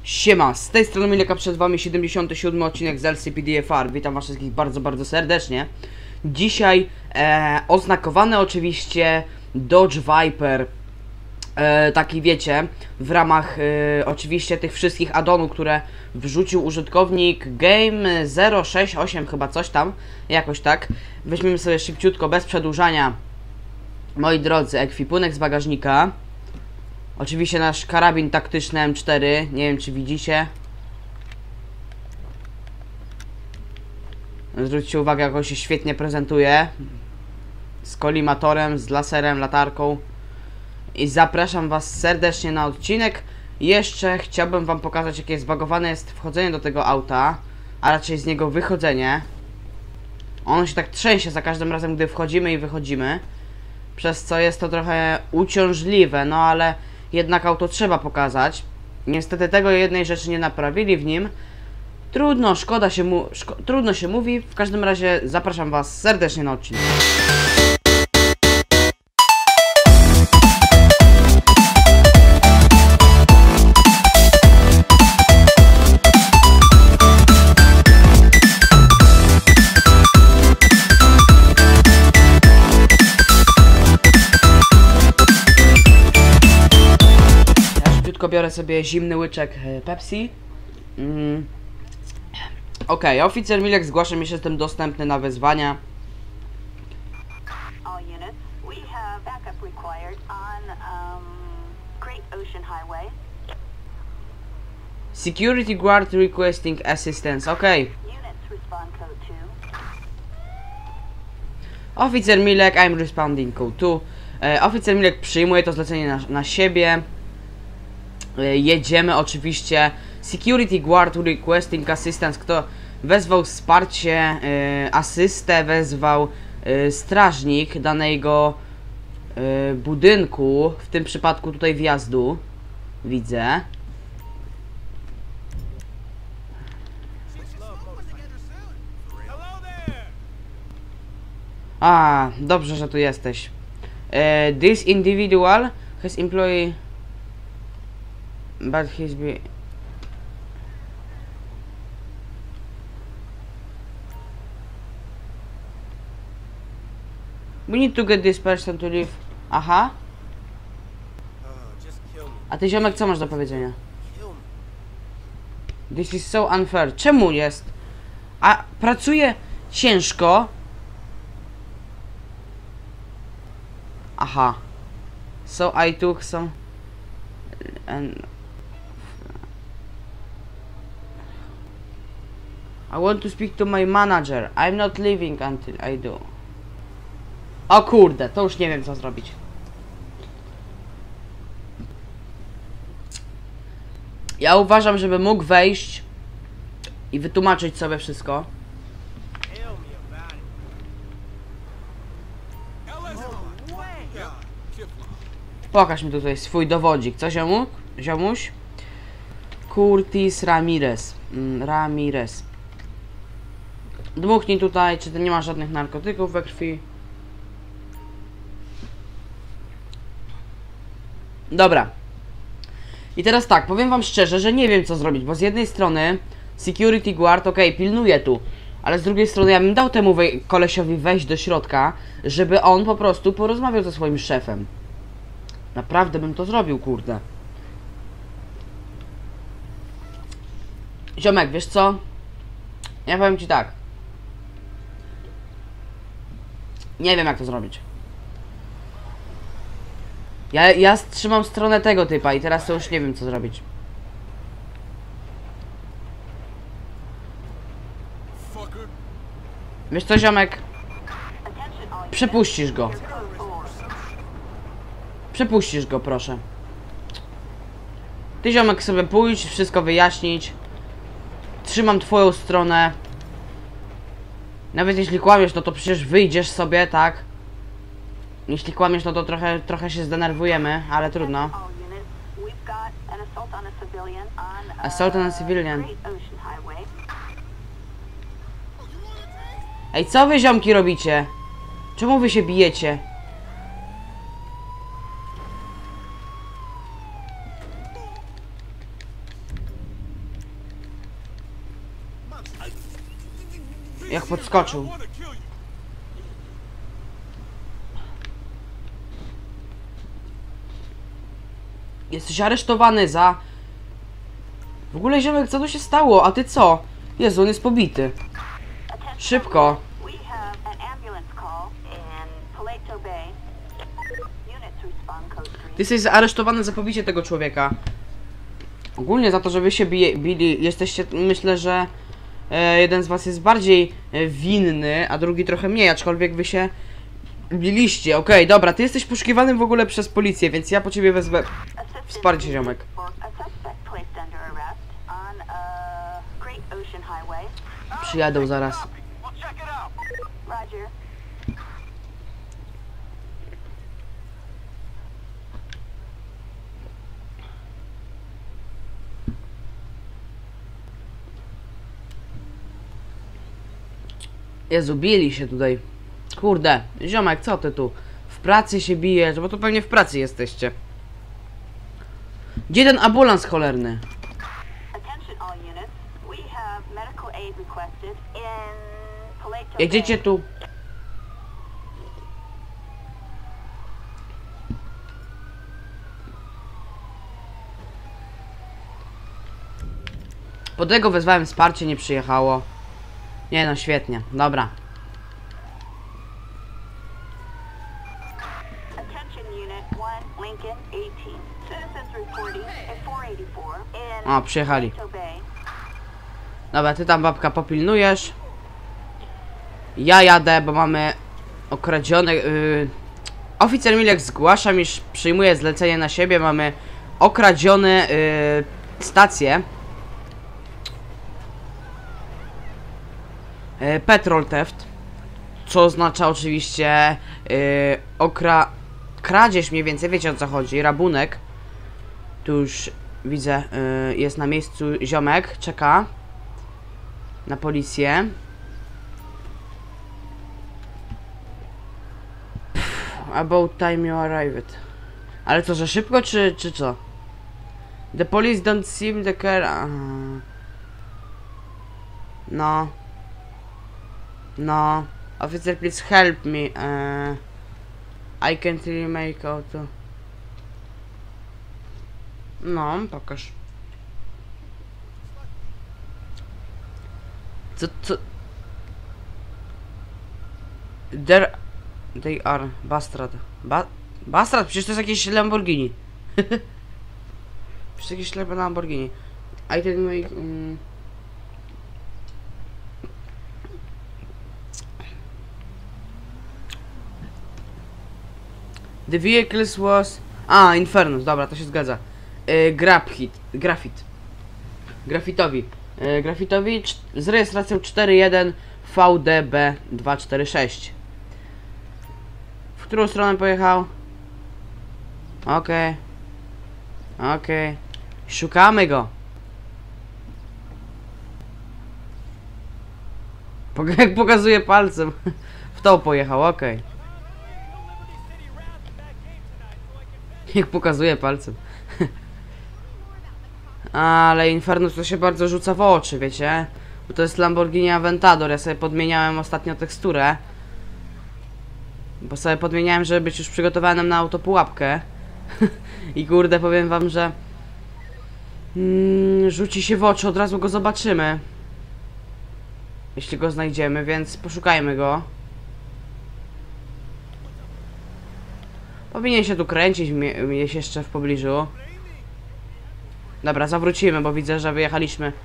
Siema, z tej strony Milek, a przed wami 77 odcinek z LCPDFR. Witam was wszystkich bardzo, bardzo serdecznie. Dzisiaj oznakowany oczywiście Dodge Viper, taki wiecie, w ramach oczywiście tych wszystkich addonów, które wrzucił użytkownik Game068 chyba, coś tam, jakoś tak. Weźmiemy sobie szybciutko, bez przedłużania, moi drodzy, ekwipunek z bagażnika. Oczywiście nasz karabin taktyczny M4, nie wiem czy widzicie. Zwróćcie uwagę, jak on się świetnie prezentuje. Z kolimatorem, z laserem, latarką. I zapraszam was serdecznie na odcinek. Jeszcze chciałbym wam pokazać, jakie zbagowane jest wchodzenie do tego auta, a raczej z niego wychodzenie. On się tak trzęsie za każdym razem, gdy wchodzimy i wychodzimy. Przez co jest to trochę uciążliwe, no ale jednak auto trzeba pokazać. Niestety tego jednej rzeczy nie naprawili w nim. Trudno, trudno się mówi. W każdym razie zapraszam was serdecznie na odcinek. Biorę sobie zimny łyczek Pepsi. Okej, oficer Milek zgłasza mi się, że jestem dostępny na wezwania. Security guard requesting assistance. Okej. Oficer Milek, I'm responding code 2. Oficer Milek przyjmuje to zlecenie na siebie. Jedziemy oczywiście. Security guard requesting assistance. Kto wezwał wsparcie, asystę wezwał strażnik danego budynku, w tym przypadku tutaj wjazdu. Widzę. A, dobrze, że tu jesteś. This individual has employee but he's be... We need to get this person to leave. Aha. A ty, ziomek, co masz do powiedzenia? This is so unfair. Czemu jest? A pracuje ciężko. Aha. So I took some and I want to speak to my manager. I'm not leaving until I do. O kurde, to już nie wiem co zrobić. Ja uważam, żeby mógł wejść i wytłumaczyć sobie wszystko. Pokaż mi tutaj swój dowodzik. Co, ziomuś? Curtis Ramirez. Ramirez. Dmuchnij tutaj, czy ty nie masz żadnych narkotyków we krwi. Dobra. I teraz tak, powiem wam szczerze, że nie wiem co zrobić, bo z jednej strony security guard, okej, pilnuje tu, ale z drugiej strony ja bym dał temu kolesiowi wejść do środka, żeby on po prostu porozmawiał ze swoim szefem. Naprawdę bym to zrobił, kurde. Ziomek, wiesz co? Ja powiem ci tak. Nie wiem jak to zrobić. Ja trzymam stronę tego typa i teraz to już nie wiem co zrobić. Wiesz co, ziomek? Przepuścisz go. Przepuścisz go, proszę. Ty, ziomek, sobie pójdź, wszystko wyjaśnić. Trzymam twoją stronę. Nawet jeśli kłamiesz, no to przecież wyjdziesz sobie, tak? Jeśli kłamiesz, no to trochę się zdenerwujemy, ale trudno. Assault on a civilian. Ej, co wy, ziomki, robicie? Czemu wy się bijecie? Jak podskoczył. Jesteś aresztowany za... W ogóle ziomek, co tu się stało? A ty co? Jezu, on jest pobity. Szybko. Ty jesteś aresztowany za pobicie tego człowieka. Ogólnie za to, że wy się bili, jesteście, myślę, że jeden z was jest bardziej winny, a drugi trochę mniej, aczkolwiek wy się biliście. Okej, dobra, ty jesteś poszukiwany w ogóle przez policję, więc ja po ciebie wezmę wsparcie, ziomek. Przyjadą zaraz. Jezu, bili się tutaj. Kurde, ziomek, co ty tu? W pracy się bijesz, bo to pewnie w pracy jesteście. Gdzie ten ambulans cholerny? Jedziecie tu. Po tego wezwałem wsparcie, nie przyjechało. Nie no, świetnie, dobra. O, przyjechali. Dobra, ty tam babka popilnujesz. Ja jadę, bo mamy okradzione... Oficer Milek zgłasza, iż przyjmuje zlecenie na siebie. Mamy okradzione stację. Petrol theft. Co oznacza oczywiście kradzież mniej więcej, wiecie o co chodzi, rabunek. Tu już widzę, jest na miejscu ziomek, czeka na policję. About time you arrived. Ale co, że szybko, czy co? The police don't seem the car... No. No. Officer, please help me. I can't really make out. No, pokaż. Co? They are Bastard. Bastard? Przecież to jest jakieś Lamborghini. Przecież jakieś ślepy Lamborghini. I can make... The vehicles was... Infernus, dobra, to się zgadza. Graffitowi z rejestracją 41 VDB 246. W którą stronę pojechał? Okej. Szukamy go. Jak pokazuje palcem. W to pojechał, okej. Jak pokazuje palcem. Ale Infernus to się bardzo rzuca w oczy, wiecie? Bo to jest Lamborghini Aventador. Ja sobie podmieniałem ostatnio teksturę. Bo sobie podmieniałem, żeby być już przygotowanym na autopułapkę. I kurde, powiem wam, że... rzuci się w oczy, od razu go zobaczymy. Jeśli go znajdziemy, więc poszukajmy go. Powinien się tu kręcić gdzieś jeszcze w pobliżu. Dobra, zawrócimy, bo widzę, że wyjechaliśmy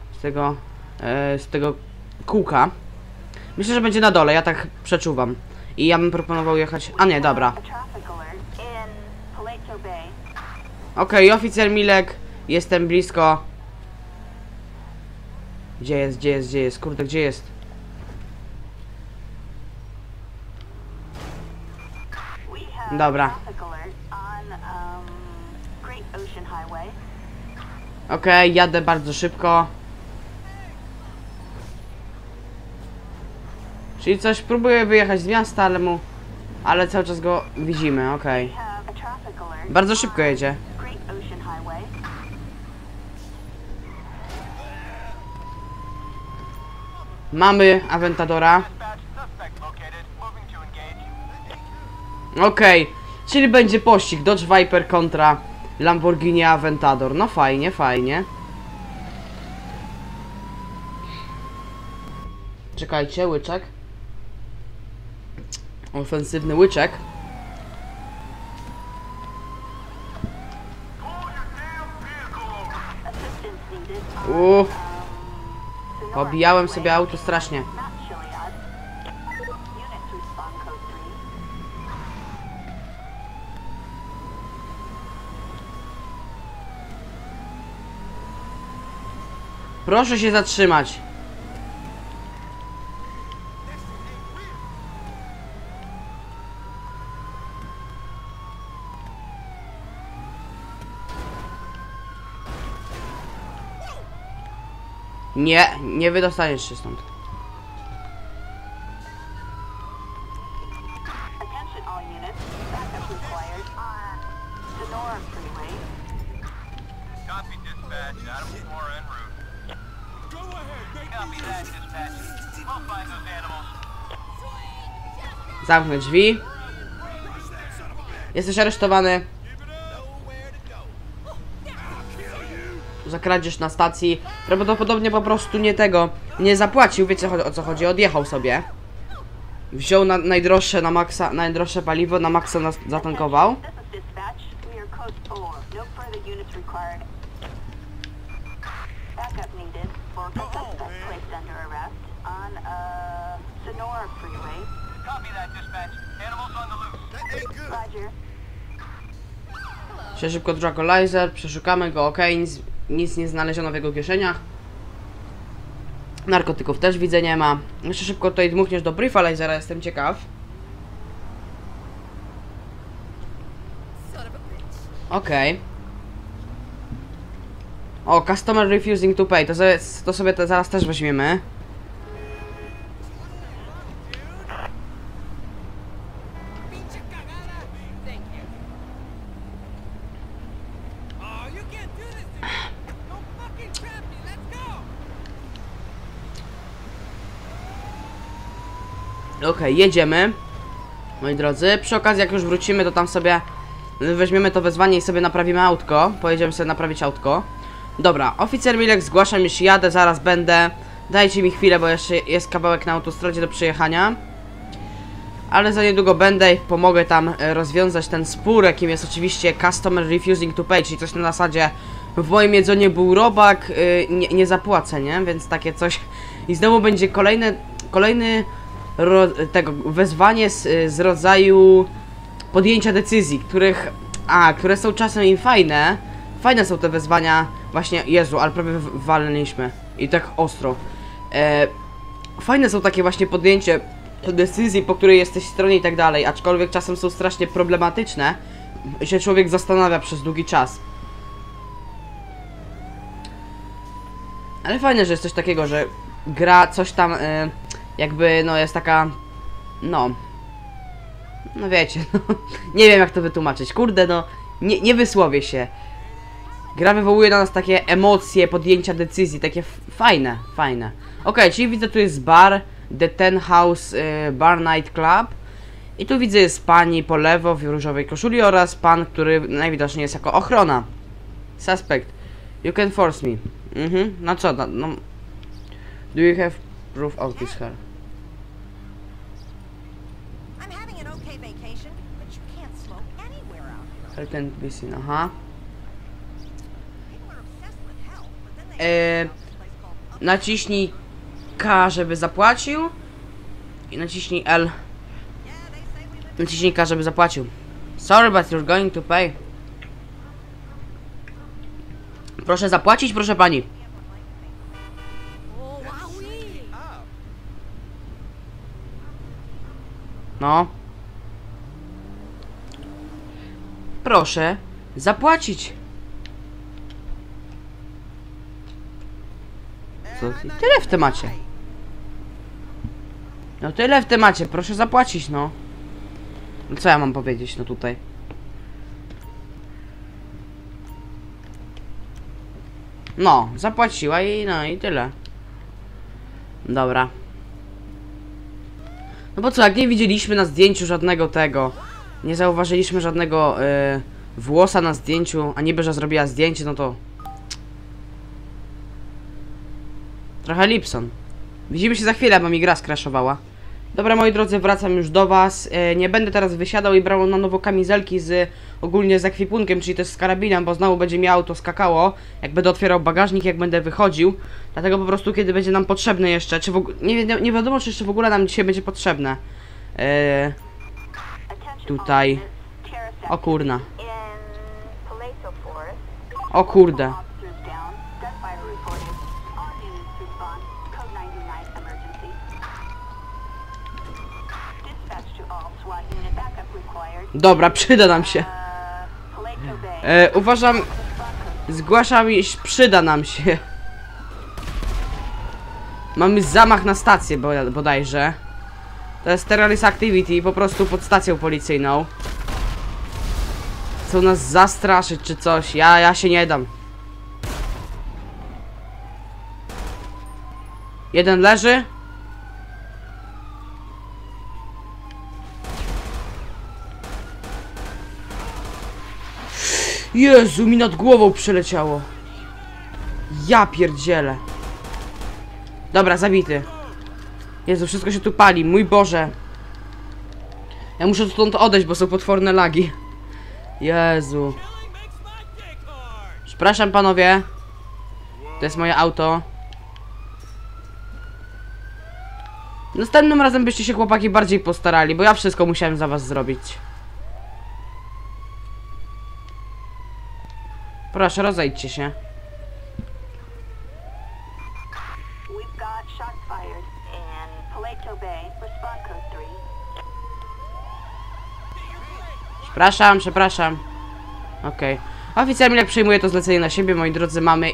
z tego kółka. Myślę, że będzie na dole, ja tak przeczuwam. I ja bym proponował jechać... A nie, dobra. Okej, oficer Milek. Jestem blisko. Gdzie jest? Kurde, gdzie jest? Dobra. Okej, jadę bardzo szybko. Czyli coś, próbuję wyjechać z miasta, ale cały czas go widzimy, okej. Bardzo szybko jedzie. Mamy Aventadora. Okej, czyli będzie pościg Dodge Viper kontra Lamborghini Aventador. No fajnie, fajnie. Czekajcie, łyczek. Ofensywny łyczek. Pobijałem sobie auto strasznie. Proszę się zatrzymać. Nie, nie wydostaniesz się stąd. Zamknę drzwi. Jesteś aresztowany za kradzież na stacji. Prawdopodobnie po prostu nie zapłacił, wiecie o co chodzi, odjechał sobie. Wziął najdroższe na maksa, najdroższe paliwo, na maksa zatankował. Się szybko Dracolizer, przeszukamy go, ok, nic nie znaleziono w jego kieszeniach. Narkotyków też widzę nie ma. Jeszcze szybko tutaj dmuchniesz do Breathalyzera, jestem ciekaw. Okej. O, customer refusing to pay, to sobie zaraz też weźmiemy. Okej, jedziemy. Moi drodzy, przy okazji jak już wrócimy, to tam sobie weźmiemy to wezwanie i sobie naprawimy autko. Pojedziemy sobie naprawić autko. Dobra, oficer Milek, zgłaszam, już jadę, zaraz będę. Dajcie mi chwilę, bo jeszcze jest kawałek na autostradzie do przejechania. Ale za niedługo będę i pomogę tam rozwiązać ten spór, jakim jest oczywiście customer refusing to pay, czyli coś na zasadzie w moim jedzeniu był robak, nie zapłacę, nie? Więc takie coś. I znowu będzie kolejny wezwanie z rodzaju podjęcia decyzji, które są czasem im fajne. Fajne są te wezwania, właśnie, Jezu, ale prawie walnęliśmy i tak ostro. Fajne są takie właśnie podjęcie decyzji, po której jesteś stronie i tak dalej, aczkolwiek czasem są strasznie problematyczne, się człowiek zastanawia przez długi czas. Ale fajne, że jest coś takiego, że gra coś tam jakby, no jest taka, no wiecie, no, nie wiem jak to wytłumaczyć, kurde, no, nie wysłowię się. Gra wywołuje na nas takie emocje, podjęcia decyzji, takie fajne. Okej, czyli widzę, tu jest bar, The Ten House Bar Night Club. I tu widzę, jest pani po lewo w różowej koszuli oraz pan, który najwidoczniej jest jako ochrona. Suspect, you can force me. No co, no. Do you have proof of this hair? Hair can't be seen, aha. Naciśnij K, żeby zapłacił. I naciśnij L. Naciśnij K, żeby zapłacił. Sorry, but you're going to pay. Proszę zapłacić, proszę pani. No. Proszę zapłacić. Tyle w temacie. No tyle w temacie, proszę zapłacić, no. No co ja mam powiedzieć, no tutaj. No, zapłaciła i no i tyle. Dobra. No bo co, jak nie widzieliśmy na zdjęciu żadnego tego, nie zauważyliśmy żadnego włosa na zdjęciu, a niby, że zrobiła zdjęcie, no to... Trochę Lipson. Widzimy się za chwilę, bo mi gra skraszowała. Dobra, moi drodzy, wracam już do was. Nie będę teraz wysiadał i brał na nowo kamizelki ogólnie z ekwipunkiem, czyli też z karabinem, bo znowu będzie mi auto skakało, jak będę otwierał bagażnik, jak będę wychodził. Dlatego po prostu, kiedy będzie nam potrzebne jeszcze, czy nie wiadomo, czy jeszcze w ogóle nam dzisiaj będzie potrzebne. Tutaj. O kurna. O kurde. Dobra, przyda nam się. Uważam... Zgłaszam, iż przyda nam się. Mamy zamach na stację bodajże. To jest terrorist activity, po prostu pod stacją policyjną. Chcą nas zastraszyć czy coś. Ja się nie dam. Jeden leży. Jezu, mi nad głową przeleciało. Ja pierdzielę. Dobra, zabity. Jezu, wszystko się tu pali, mój Boże. Ja muszę stąd odejść, bo są potworne lagi. Jezu. Przepraszam, panowie. To jest moje auto. Następnym razem byście się, chłopaki, bardziej postarali, bo ja wszystko musiałem za was zrobić. Proszę, rozejdźcie się. Przepraszam. Okej. Oficjalnie przejmuję to zlecenie na siebie, moi drodzy. Mamy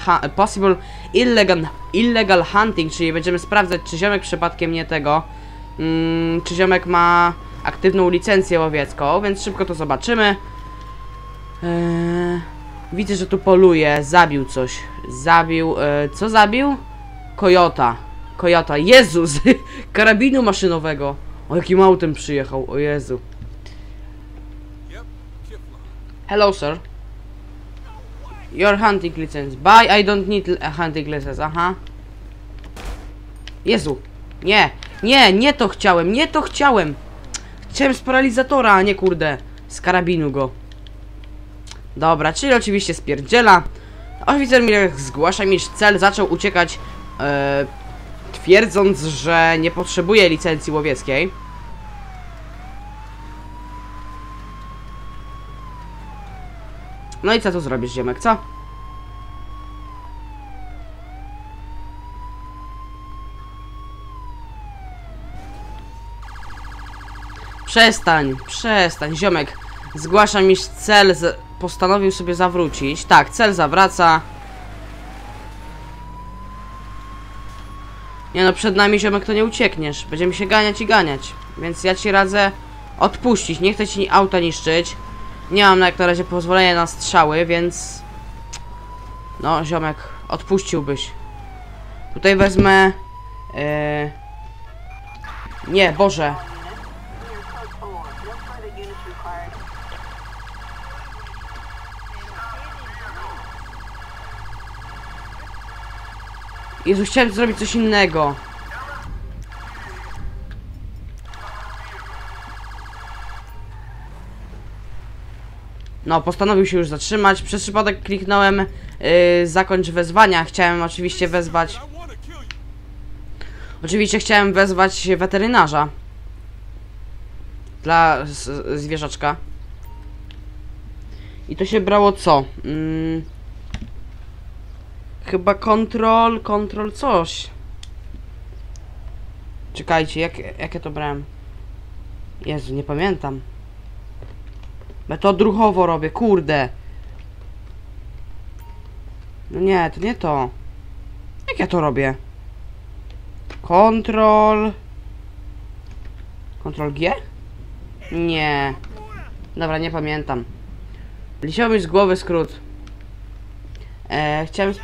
illegal hunting, czyli będziemy sprawdzać, czy ziomek przypadkiem nie tego, czy ziomek ma aktywną licencję łowiecką, więc szybko to zobaczymy. Widzę, że tu poluje. Zabił coś. Co zabił? Kojota. Jezus! Karabinu maszynowego. O, jakim autem przyjechał. O Jezu. Hello, sir. Your hunting license. Bye, I don't need a hunting license. Aha. Jezu. Nie to chciałem. Chciałem z paralizatora, a nie kurde. Z karabinu go. Dobra, czyli oczywiście spierdziela. Oficer Miller zgłasza mi, iż cel zaczął uciekać, twierdząc, że nie potrzebuje licencji łowieckiej. No i co tu zrobisz, ziomek, co? Przestań, ziomek. Zgłaszam, iż cel postanowił sobie zawrócić. Tak, cel zawraca. Nie no, przed nami, ziomek, to nie uciekniesz. Będziemy się ganiać i ganiać. Więc ja ci radzę odpuścić. Nie chcę ci auta niszczyć. Nie mam jak na razie pozwolenia na strzały, więc... No, ziomek, odpuściłbyś. Tutaj wezmę... Nie, Boże. Jezu, chciałem zrobić coś innego. No, postanowił się już zatrzymać. Przez przypadek kliknąłem zakończ wezwania. Chciałem oczywiście wezwać... chciałem wezwać weterynarza. Dla zwierzaczka. I to się brało co? Chyba kontrol coś. Czekajcie, jak ja to brałem? Jezu, nie pamiętam. Metodruchowo robię, kurde. No nie, to nie to. Jak ja to robię? Kontrol G? Nie. Dobra, nie pamiętam. Leciał mi z głowy skrót. Chciałem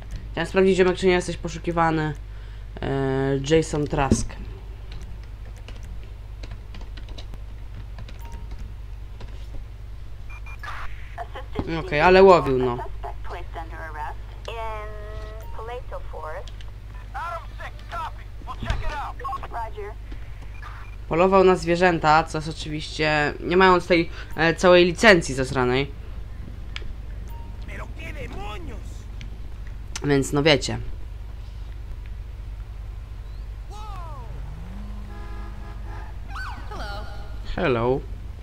sprawdzić, ziomek, czy nie jesteś poszukiwany. Jason Trask. Okej, ale łowił, no. Suspect placed under arrest in Paleto Forest. Adam 6, copy. We'll check it out. Roger. Polował na zwierzęta, co jest oczywiście... nie mając tej całej licencji zasranej. Pero qué demonios. Więc no wiecie. Hello.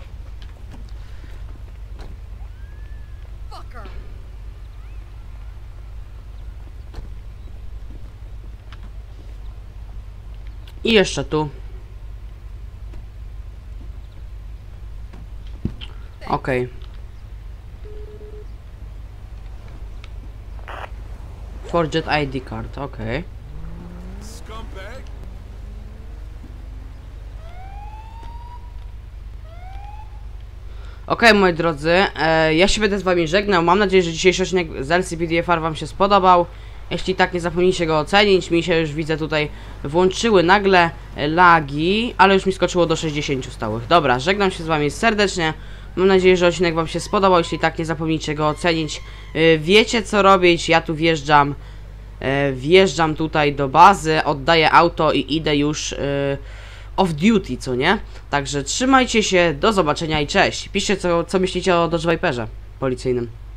I jeszcze tu. Okej. Forged ID card, okej. Scumbag. Okej, moi drodzy, ja się będę z wami żegnał. Mam nadzieję, że dzisiejszy odcinek z LCPDFR wam się spodobał. Jeśli tak, nie zapomnijcie go ocenić. Mi się już, widzę, tutaj włączyły nagle lagi, ale już mi skoczyło do 60 stałych. Dobra, żegnam się z wami serdecznie. Mam nadzieję, że odcinek wam się spodobał. Jeśli tak, nie zapomnijcie go ocenić. Wiecie, co robić. Ja tu wjeżdżam. Wjeżdżam tutaj do bazy, oddaję auto i idę już off duty, co nie? Także trzymajcie się, do zobaczenia i cześć. Piszcie, co myślicie o Dodge Viperze policyjnym.